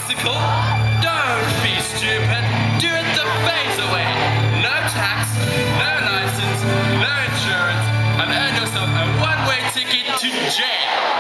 bicycle? Don't be stupid. Do it the phase away. No tax, no license, no insurance, and earn yourself a one-way ticket to jail.